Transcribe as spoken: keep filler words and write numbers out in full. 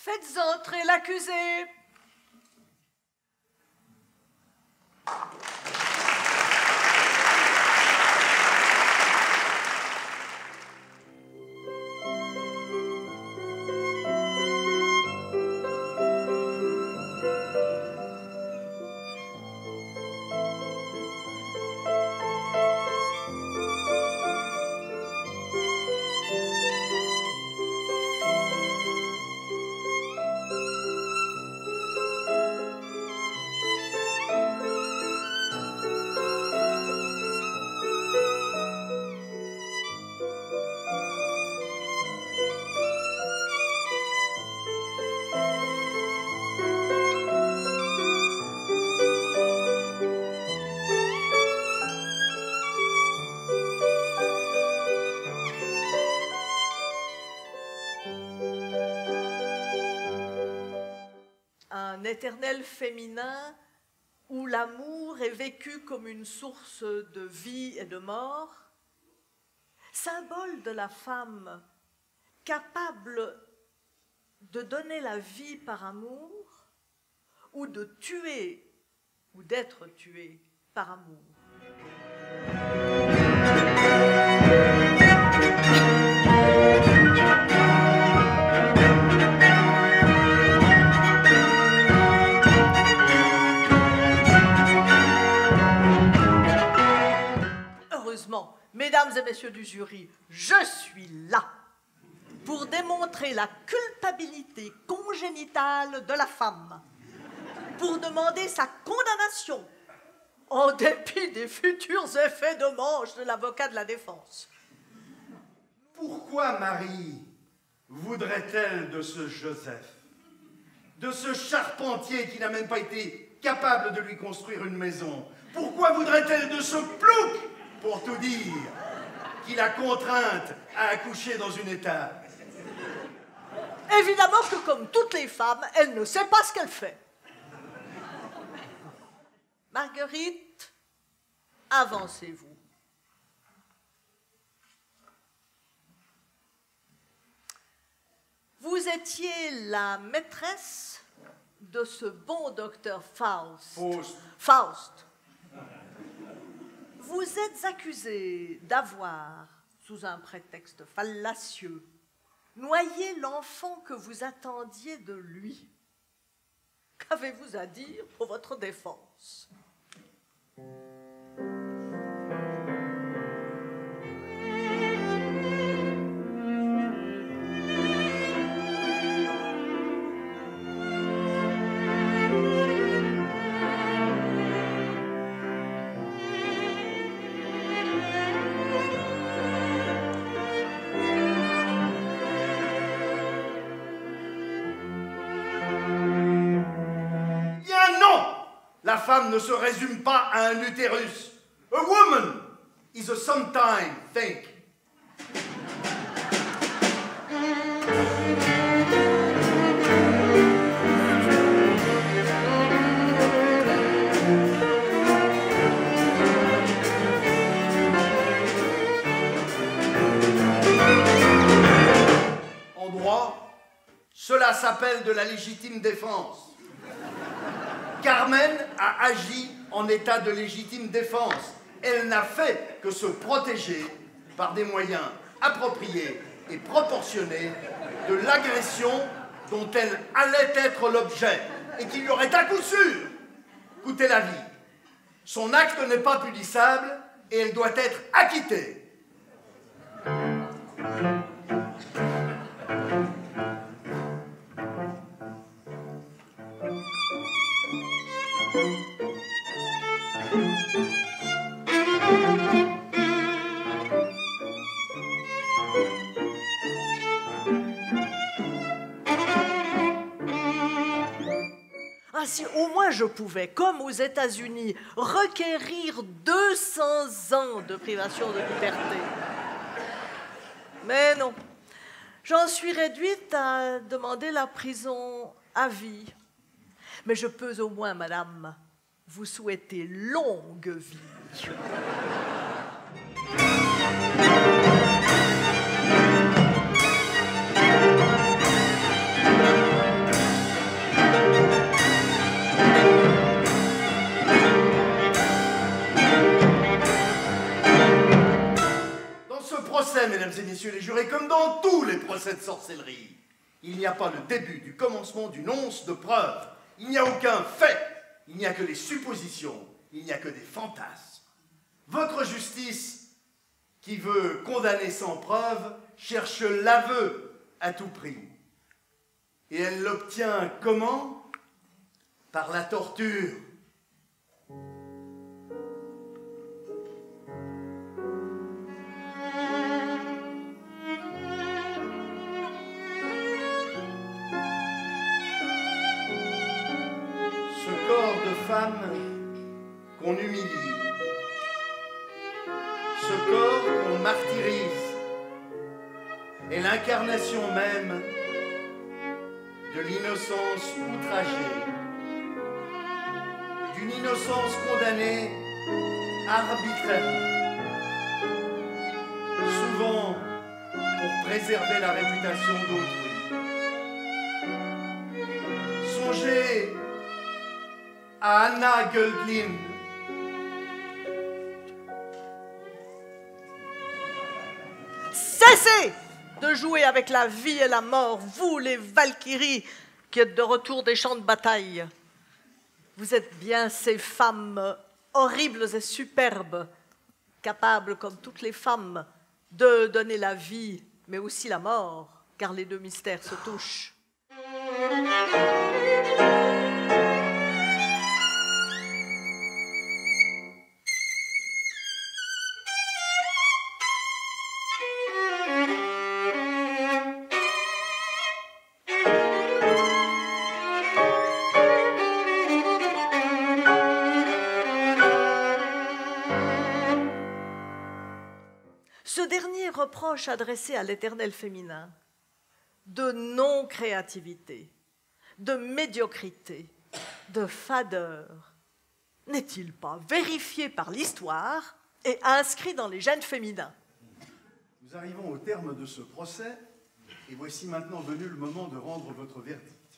Faites entrer l'accusé. Éternel féminin où l'amour est vécu comme une source de vie et de mort, symbole de la femme capable de donner la vie par amour ou de tuer ou d'être tuée par amour. Mesdames et messieurs du jury, je suis là pour démontrer la culpabilité congénitale de la femme, pour demander sa condamnation en dépit des futurs effets de manche de l'avocat de la défense. Pourquoi Marie voudrait-elle de ce Joseph, de ce charpentier qui n'a même pas été capable de lui construire une maison? Pourquoi voudrait-elle de ce plouc, pour tout dire, qui l'a contrainte à accoucher dans une étable? Évidemment que, comme toutes les femmes, elle ne sait pas ce qu'elle fait. Marguerite, avancez-vous. Vous étiez la maîtresse de ce bon docteur Faust. Faust. Faust. Vous êtes accusé d'avoir, sous un prétexte fallacieux, noyé l'enfant que vous attendiez de lui. Qu'avez-vous à dire pour votre défense? La femme ne se résume pas à un utérus. A woman is a sometime thing. En droit, cela s'appelle de la légitime défense. Carmen a agi en état de légitime défense. Elle n'a fait que se protéger par des moyens appropriés et proportionnés de l'agression dont elle allait être l'objet et qui lui aurait à coup sûr coûté la vie. Son acte n'est pas punissable et elle doit être acquittée. Ah, si au moins je pouvais, comme aux États-Unis, requérir deux cents ans de privation de liberté. Mais non, j'en suis réduite à demander la prison à vie. Mais je peux au moins, madame, vous souhaiter longue vie. et messieurs les jurés, comme dans tous les procès de sorcellerie, il n'y a pas le début du commencement d'une once de preuve. Il n'y a aucun fait. Il n'y a que des suppositions. Il n'y a que des fantasmes. Votre justice, qui veut condamner sans preuve, cherche l'aveu à tout prix. Et elle l'obtient comment? Par la torture. Ce corps de femme qu'on humilie, ce corps qu'on martyrise, est l'incarnation même de l'innocence outragée, d'une innocence condamnée arbitrairement, souvent pour préserver la réputation d'autrui. Songez à Anna Göldlin. Cessez de jouer avec la vie et la mort, vous les Valkyries qui êtes de retour des champs de bataille. Vous êtes bien ces femmes horribles et superbes, capables, comme toutes les femmes, de donner la vie, mais aussi la mort, car les deux mystères se touchent. Ce dernier reproche adressé à l'éternel féminin de non-créativité, de médiocrité, de fadeur, n'est-il pas vérifié par l'histoire et inscrit dans les gènes féminins? Nous arrivons au terme de ce procès et voici maintenant venu le moment de rendre votre verdict.